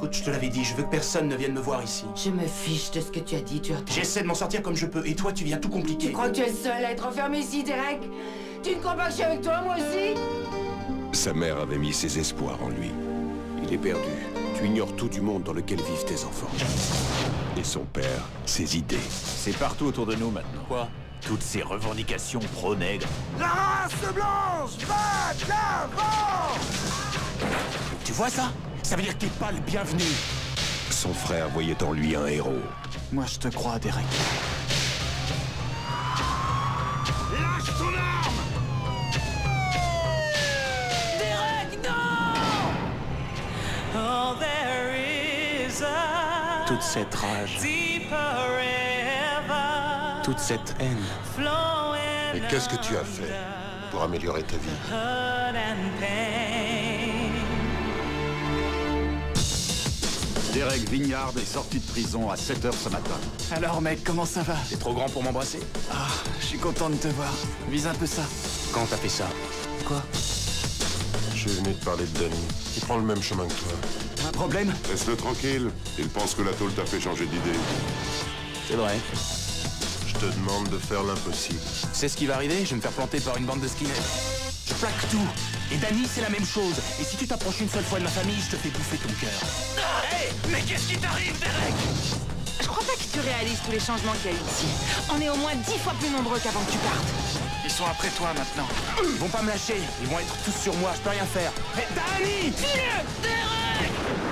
Écoute, je te l'avais dit, je veux que personne ne vienne me voir ici. Je me fiche de ce que tu as dit, tu entends? J'essaie de m'en sortir comme je peux, et toi, tu viens tout compliquer. Tu crois que tu es le seul à être enfermé ici, Derek? Tu ne crois pas que je suis avec toi, moi aussi? Sa mère avait mis ses espoirs en lui. Il est perdu. Tu ignores tout du monde dans lequel vivent tes enfants. Et son père, ses idées. C'est partout autour de nous maintenant. Quoi? Toutes ces revendications pro-nègres. La race blanche va d'avant! Tu vois ça? Ça veut dire que t'es pas le bienvenu. Son frère voyait en lui un héros. Moi, je te crois, Derek. Lâche ton arme! Derek, non! Oh, there is a Toute cette rage, deeper river toute cette haine. flowing Et qu'est-ce que tu as fait pour améliorer ta vie? hurt and pain. Derek Vignard est sorti de prison à 7h ce matin. Alors, mec, comment ça va? T'es trop grand pour m'embrasser? Ah, je suis content de te voir. Vise un peu ça. Quand t'as fait ça? Quoi? Je suis venu te parler de Danny. Il prend le même chemin que toi. Un problème? Laisse-le tranquille. Il pense que la tôle t'a fait changer d'idée. C'est vrai. Je te demande de faire l'impossible. C'est ce qui va arriver, je vais me faire planter par une bande de skinheads. Je plaque tout. Et Danny, c'est la même chose. Et si tu t'approches une seule fois de ma famille, je te fais bouffer ton cœur. Hey! Mais qu'est-ce qui t'arrive, Derek? Je crois pas que tu réalises tous les changements qu'il y a eu ici. On est au moins 10 fois plus nombreux qu'avant que tu partes. Ils sont après toi maintenant. Ils vont pas me lâcher. Ils vont être tous sur moi, je peux rien faire. Mais Danny! Derek!